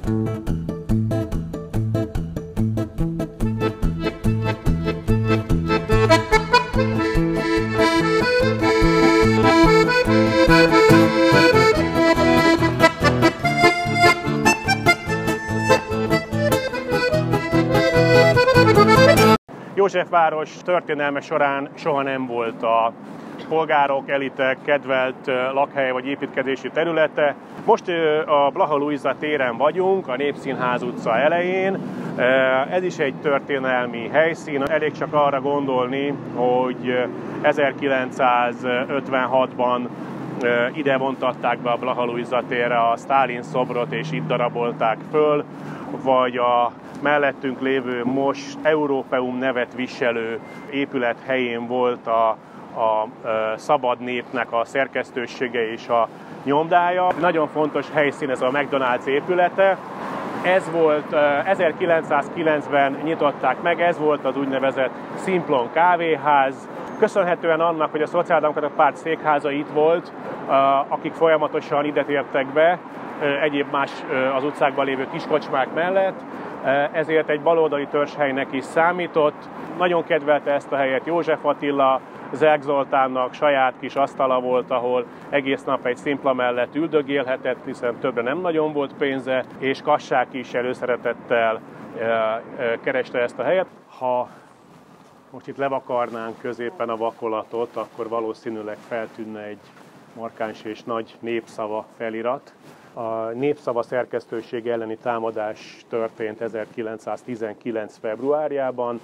Józsefváros történelme során soha nem volt a polgárok, elitek kedvelt lakhelye vagy építkezési területe. Most a Blaha Lujza téren vagyunk, a Népszínház utca elején. Ez is egy történelmi helyszín. Elég csak arra gondolni, hogy 1956-ban ide vontatták be a Blaha Lujza térre a Sztálin szobrot, és itt darabolták föl, vagy a mellettünk lévő most Európeum nevet viselő épület helyén volt a Szabad Népnek a szerkesztősége és a nyomdája. Nagyon fontos helyszín ez a McDonald's épülete. Ez volt 1909-ben nyitották meg, ez volt az úgynevezett Simplon kávéház. Köszönhetően annak, hogy a Szociáldemokrata Párt székháza itt volt, akik folyamatosan ide tértek be, egyéb más az utcákban lévő kiskocsmák mellett, ezért egy baloldali törzshelynek is számított. Nagyon kedvelte ezt a helyet József Attila, Zerg Zoltánnak saját kis asztala volt, ahol egész nap egy szimpla mellett üldögélhetett, hiszen többre nem nagyon volt pénze, és Kassák is előszeretettel kereste ezt a helyet. Ha most itt levakarnánk középen a vakolatot, akkor valószínűleg feltűnne egy markáns és nagy népszava felirat. A Népszava szerkesztőség elleni támadás történt 1919. februárjában,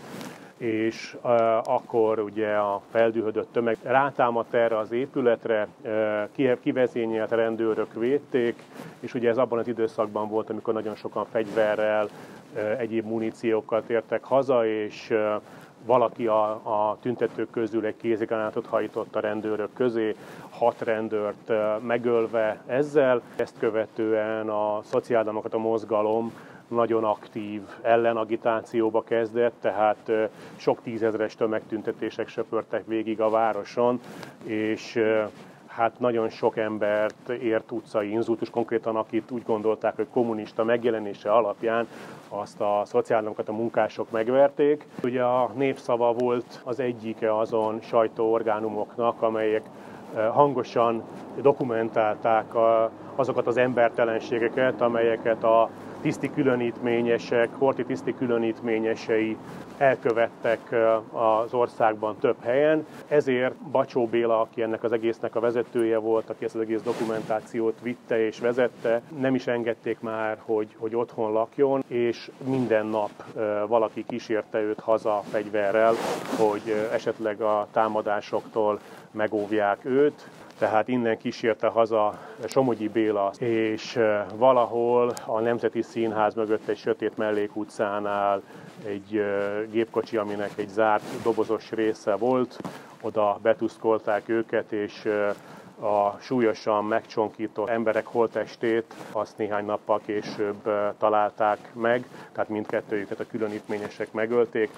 és akkor ugye a feldühödött tömeg rátámadt erre az épületre, kivezényelt rendőrök védték, és ugye ez abban az időszakban volt, amikor nagyon sokan fegyverrel, egyéb muníciókkal tértek haza, és valaki a tüntetők közül egy kézigránátot hajtott a rendőrök közé, 6 rendőrt megölve ezzel. Ezt követően a szociáldemokrata mozgalom nagyon aktív ellenagitációba kezdett, tehát sok tízezres tömegtüntetések söpörtek végig a városon, és hát nagyon sok embert ért utcai inzultus, konkrétan akit úgy gondolták, hogy kommunista megjelenése alapján azt a szociáldemokrata munkások megverték. Ugye a Népszava volt az egyike azon sajtóorgánumoknak, amelyek hangosan dokumentálták azokat az embertelenségeket, amelyeket a tiszti különítményesek, horthy tiszti különítményesei elkövettek az országban több helyen. Ezért Bacsó Béla, aki ennek az egésznek a vezetője volt, aki ezt az egész dokumentációt vitte és vezette, nem is engedték már, hogy otthon lakjon, és minden nap valaki kísérte őt haza fegyverrel, hogy esetleg a támadásoktól megóvják őt. Tehát innen kísérte haza Somogyi Béla, és valahol a Nemzeti Színház mögött egy sötét mellékutcánál egy gépkocsi, aminek egy zárt dobozos része volt, oda betuszkolták őket, és a súlyosan megcsonkított emberek holttestét azt néhány nappal később találták meg, tehát mindkettőjüket a különítményesek megölték.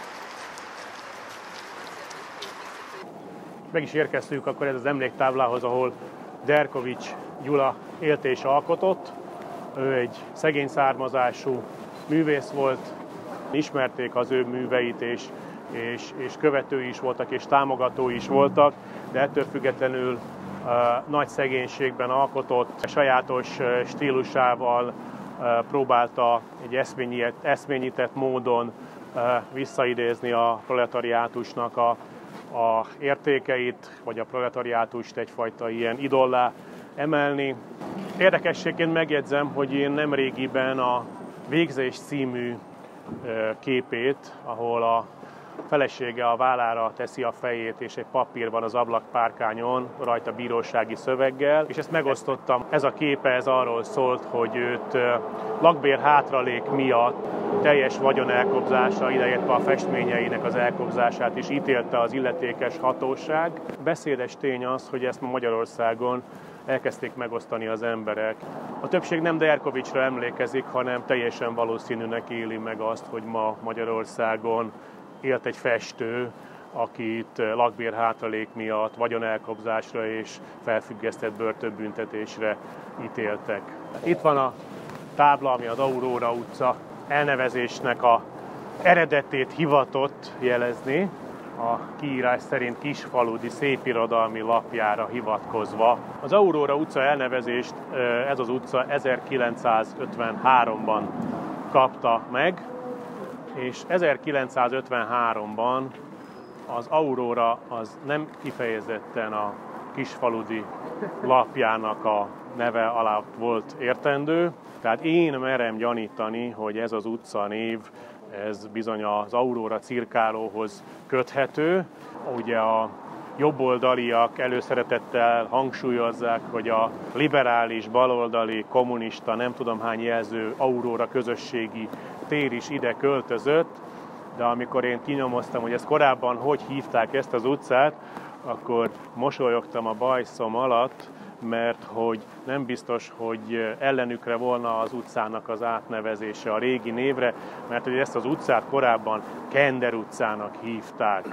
Meg is érkeztünk akkor ez az emléktáblához, ahol Derkovich Gyula élt és alkotott. Ő egy szegény származású művész volt, ismerték az ő műveit, és követői is voltak, és támogatói is voltak, de ettől függetlenül nagy szegénységben alkotott, sajátos stílusával próbálta egy eszményített módon visszaidézni a proletariátusnak a értékeit, vagy a proletariátust egyfajta ilyen idollá emelni. Érdekességként megjegyzem, hogy én nemrégiben a Végzés című képét, ahol a felesége a vállára teszi a fejét, és egy papír van az ablakpárkányon, rajta bírósági szöveggel, és ezt megosztottam. Ez a képe ez arról szólt, hogy őt lakbér hátralék miatt teljes vagyon elkobzása, ideértve a festményeinek az elkobzását is ítélte az illetékes hatóság. Beszédes tény az, hogy ezt ma Magyarországon elkezdték megosztani az emberek. A többség nem Derkovichra emlékezik, hanem teljesen valószínűnek éli meg azt, hogy ma Magyarországon élt egy festő, akit lakbér hátralék miatt vagyonelkobzásra és felfüggesztett börtönbüntetésre ítéltek. Itt van a tábla, ami az Aurora utca elnevezésnek a eredetét hivatott jelezni, a kiírás szerint Kisfaludy szépirodalmi lapjára hivatkozva. Az Aurora utca elnevezést ez az utca 1953-ban kapta meg, és 1953-ban az Aurora az nem kifejezetten a Kisfaludy lapjának a neve alatt volt értendő, tehát én merem gyanítani, hogy ez az utcanév, ez bizony az Aurora cirkálóhoz köthető. Ugye a jobboldaliak előszeretettel hangsúlyozzák, hogy a liberális, baloldali, kommunista, nem tudom hány jelző Aurora közösségi tér is ide költözött, de amikor én kinyomoztam, hogy ezt korábban hogy hívták ezt az utcát, akkor mosolyogtam a bajszom alatt, mert hogy nem biztos, hogy ellenükre volna az utcának az átnevezése a régi névre, mert hogy ezt az utcát korábban Kender utcának hívták.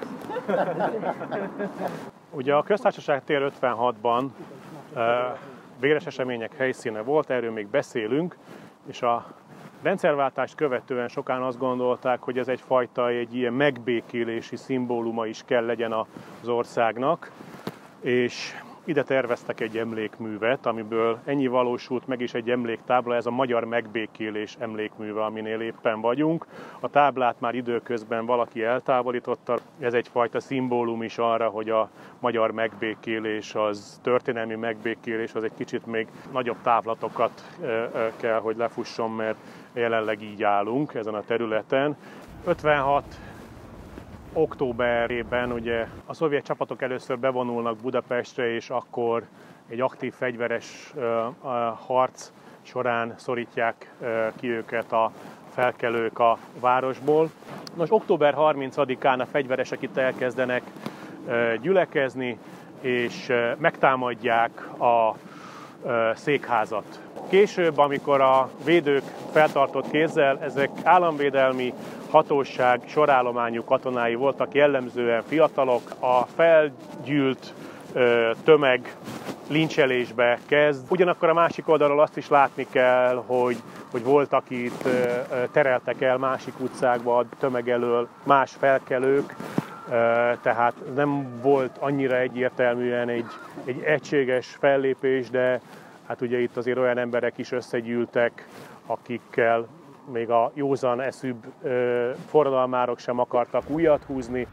Ugye a Köztársaság tér 56-ban véres események helyszíne volt, erről még beszélünk, és a rendszerváltást követően sokan azt gondolták, hogy ez egy ilyen megbékélési szimbóluma is kell legyen az országnak, és ide terveztek egy emlékművet, amiből ennyi valósult meg is egy emléktábla, ez a magyar megbékélés emlékműve, aminél éppen vagyunk. A táblát már időközben valaki eltávolította, ez egyfajta szimbólum is arra, hogy a magyar megbékélés, az történelmi megbékélés, az egy kicsit még nagyobb távlatokat kell, hogy lefusson, mert jelenleg így állunk ezen a területen. 56 októberében ugye a szovjet csapatok először bevonulnak Budapestre, és akkor egy aktív fegyveres harc során szorítják ki őket a felkelők a városból. Nos, október 30-án a fegyveresek itt elkezdenek gyülekezni, és megtámadják a székházat. Később, amikor a védők feltartott kézzel, ezek államvédelmi hatóság sorállományú katonái voltak, jellemzően fiatalok, a felgyűlt tömeg lincselésbe kezd. Ugyanakkor a másik oldalról azt is látni kell, hogy volt, akit tereltek el másik utcákba a tömeg elől más felkelők, tehát nem volt annyira egyértelműen egy egységes fellépés, de hát ugye itt azért olyan emberek is összegyűltek, akikkel még a józan eszűbb forradalmárok sem akartak újat húzni.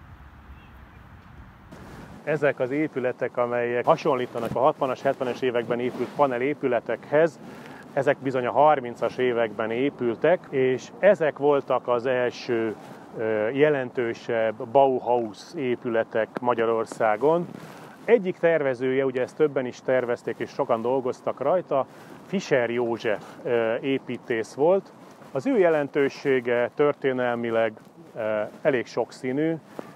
Ezek az épületek, amelyek hasonlítanak a 60-as, 70-es években épült panelépületekhez, ezek bizony a 30-as években épültek, és ezek voltak az első jelentősebb Bauhaus épületek Magyarországon. Egyik tervezője, ugye ezt többen is tervezték, és sokan dolgoztak rajta, Fischer József építész volt. Az ő jelentősége történelmileg elég sokszínű.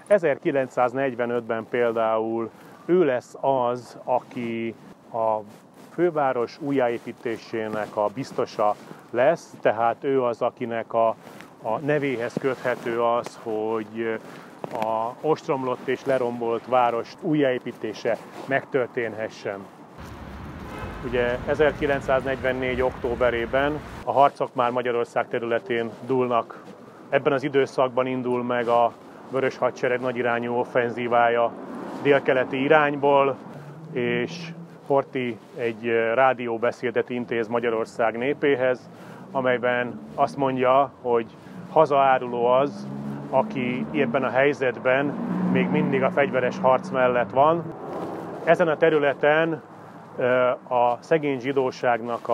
1945-ben például ő lesz az, aki a főváros újjáépítésének a biztosa lesz, tehát ő az, akinek a nevéhez köthető az, hogy a ostromlott és lerombolt város újjáépítése megtörténhessen. Ugye 1944. októberében a harcok már Magyarország területén dúlnak. Ebben az időszakban indul meg a Vörös Hadsereg nagyirányú offenzívája délkeleti irányból, és Horthy egy rádióbeszédet intéz Magyarország népéhez, amelyben azt mondja, hogy hazaáruló az, aki ebben a helyzetben még mindig a fegyveres harc mellett van. Ezen a területen a szegény zsidóságnak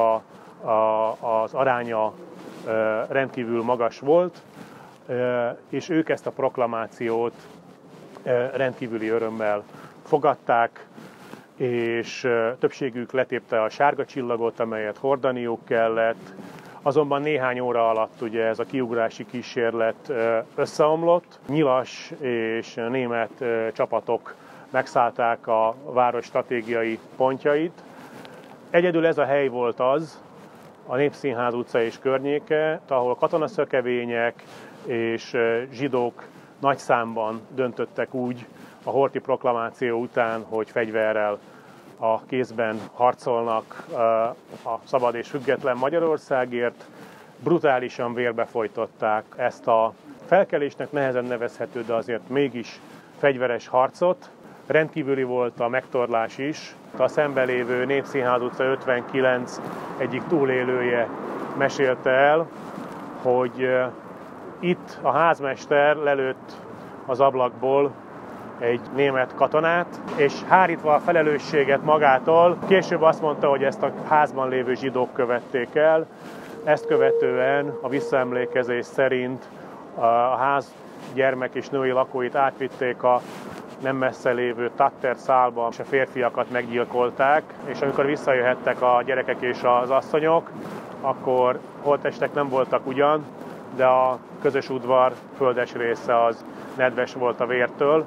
az aránya rendkívül magas volt, és ők ezt a proklamációt rendkívüli örömmel fogadták, és többségük letépte a sárga csillagot, amelyet hordaniuk kellett. Azonban néhány óra alatt ugye ez a kiugrási kísérlet összeomlott. Nyilas és német csapatok megszállták a város stratégiai pontjait. Egyedül ez a hely volt az, a Népszínház utca és környéke, ahol katonaszökevények és zsidók nagy számban döntöttek úgy a Horthy proklamáció után, hogy fegyverrel a kézben harcolnak a szabad és független Magyarországért. Brutálisan vérbefolytották ezt a felkelésnek nehezen nevezhető, de azért mégis fegyveres harcot. Rendkívüli volt a megtorlás is. A szembelévő Népszínház utca 59 egyik túlélője mesélte el, hogy itt a házmester lelőtt az ablakból egy német katonát, és hárítva a felelősséget magától, később azt mondta, hogy ezt a házban lévő zsidók követték el. Ezt követően a visszaemlékezés szerint a ház gyermek és női lakóit átvitték a nem messze lévő Tatter szálba, és a férfiakat meggyilkolták, és amikor visszajöhettek a gyerekek és az asszonyok, akkor holttestek nem voltak ugyan, de a közös udvar földes része az nedves volt a vértől.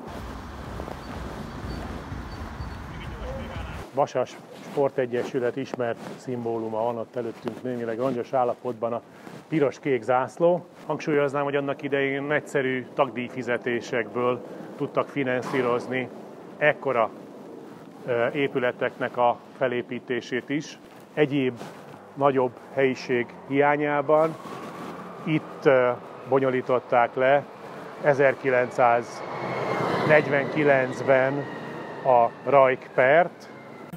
Vasas Sportegyesület ismert szimbóluma van ott előttünk, némileg rongyos állapotban a piros-kék zászló. Hangsúlyoznám, hogy annak idején egyszerű tagdíjfizetésekből tudtak finanszírozni ekkora épületeknek a felépítését is. Egyéb nagyobb helyiség hiányában itt bonyolították le 1949-ben a Rajk-pert.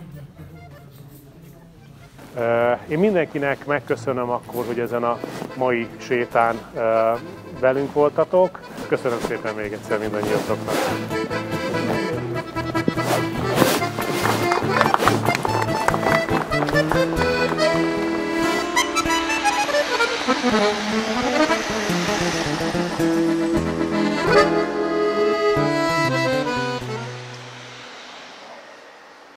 Én mindenkinek megköszönöm akkor, hogy ezen a mai sétán velünk voltatok. Köszönöm szépen még egyszer mindannyiatoknak.